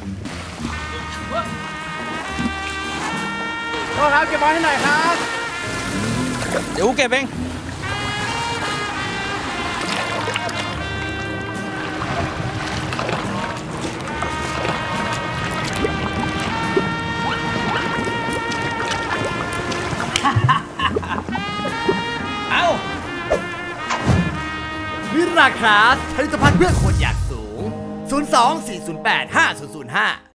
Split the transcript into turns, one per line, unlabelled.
โทษครับเก็บบอลให้หน่อยครับ
เดี๋ยวกูเก็บเองเอา
วิราคลาสผลิตภัณฑ์เพื่อคนอยากสูง 02 408 5005